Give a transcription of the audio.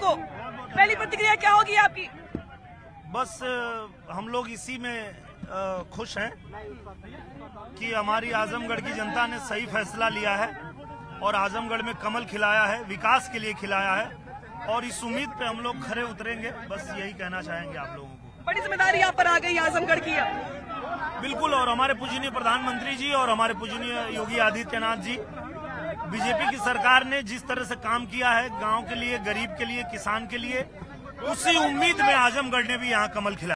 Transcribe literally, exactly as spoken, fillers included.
को, पहली प्रतिक्रिया क्या होगी आपकी? बस हम लोग इसी में खुश हैं कि हमारी आजमगढ़ की जनता ने सही फैसला लिया है और आजमगढ़ में कमल खिलाया है, विकास के लिए खिलाया है, और इस उम्मीद पे हम लोग खरे उतरेंगे। बस यही कहना चाहेंगे आप लोगों को। बड़ी जिम्मेदारी आप पर आ गई आजमगढ़ की। बिल्कुल, और हमारे पूजनीय प्रधानमंत्री जी और हमारे पूजनीय योगी आदित्यनाथ जी, बीजेपी की सरकार ने जिस तरह से काम किया है गांव के लिए, गरीब के लिए, किसान के लिए, उसी उम्मीद में आजमगढ़ ने भी यहाँ कमल खिलाया।